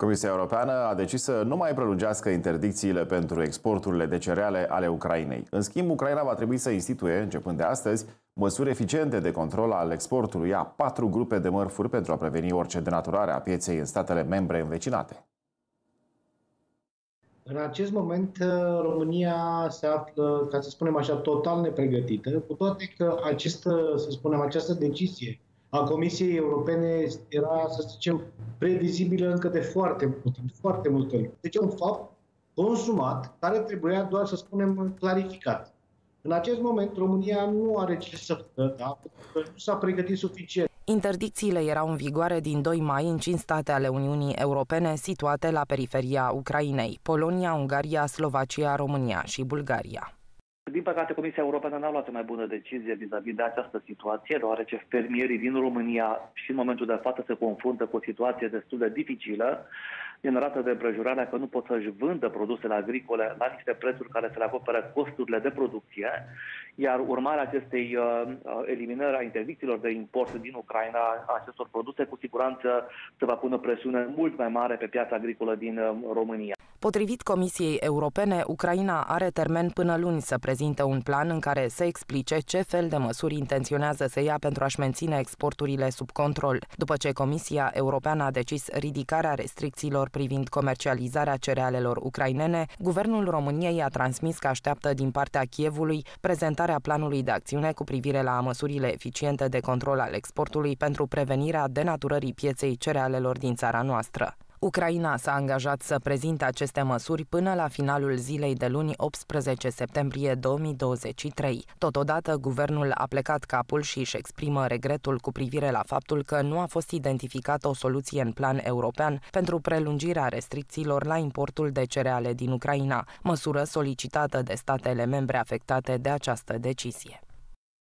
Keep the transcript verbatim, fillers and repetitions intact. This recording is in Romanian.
Comisia Europeană a decis să nu mai prelungească interdicțiile pentru exporturile de cereale ale Ucrainei. În schimb, Ucraina va trebui să instituie, începând de astăzi, măsuri eficiente de control al exportului a patru grupe de mărfuri pentru a preveni orice denaturare a pieței în statele membre învecinate. În acest moment, România se află, ca să spunem așa, total nepregătită, cu toate că această, să spunem, această decizie a Comisiei Europene era, să zicem, previzibilă încă de foarte mult timp, foarte multă lume. Deci e un fapt consumat, care trebuia doar, să spunem, clarificat. În acest moment, România nu are ce să facă, da? Pentru că nu s-a pregătit suficient. Interdicțiile erau în vigoare din doi mai în cinci state ale Uniunii Europene situate la periferia Ucrainei: Polonia, Ungaria, Slovacia, România și Bulgaria. Din păcate, Comisia Europeană n-a luat o mai bună decizie vis-a-vis de această situație, deoarece fermierii din România și în momentul de față se confruntă cu o situație destul de dificilă, generată de împrejurarea că nu pot să-și vândă produsele agricole la niște prețuri care să le acopere costurile de producție, iar urmarea acestei uh, eliminări a interdicțiilor de import din Ucraina a acestor produse, cu siguranță se va pune presiune mult mai mare pe piața agricolă din uh, România. Potrivit Comisiei Europene, Ucraina are termen până luni să prezinte un plan în care să explice ce fel de măsuri intenționează să ia pentru a-și menține exporturile sub control. După ce Comisia Europeană a decis ridicarea restricțiilor privind comercializarea cerealelor ucrainene, Guvernul României a transmis că așteaptă din partea Kievului prezentarea planului de acțiune cu privire la măsurile eficiente de control al exportului pentru prevenirea denaturării pieței cerealelor din țara noastră. Ucraina s-a angajat să prezinte aceste măsuri până la finalul zilei de luni optsprezece septembrie două mii douăzeci și trei. Totodată, guvernul a plecat capul și își exprimă regretul cu privire la faptul că nu a fost identificată o soluție în plan european pentru prelungirea restricțiilor la importul de cereale din Ucraina, măsură solicitată de statele membre afectate de această decizie.